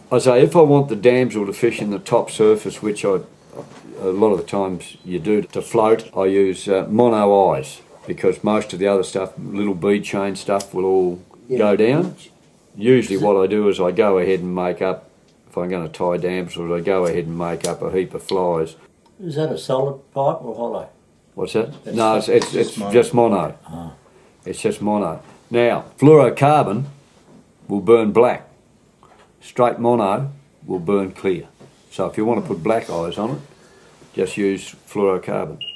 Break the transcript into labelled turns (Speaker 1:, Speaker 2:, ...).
Speaker 1: I say if I want the damsel to fish in the top surface, which a lot of the times you do to float, I use mono eyes, because most of the other stuff, little bead chain stuff, will all go down. Usually what I do is I go ahead and make up, if I'm going to tie damsels, I go ahead and make up a heap of flies.
Speaker 2: Is that a solid pipe or hollow?
Speaker 1: What's that? No, it's just mono.
Speaker 2: Oh.
Speaker 1: It's just mono. Now, fluorocarbon will burn black. Straight mono will burn clear. So if you want to put black eyes on it, just use fluorocarbon.